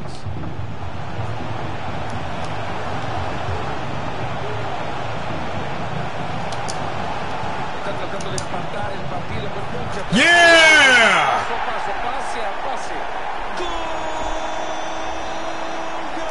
Wirtz. Está tratando de empatar el partido con mucha... ¡Yeah!